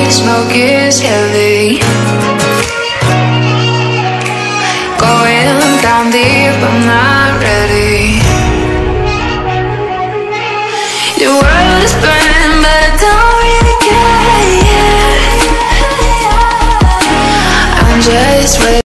smoke is heavy, going down deep, I'm not ready. Your world is burning, but I don't really care. I'm just waiting.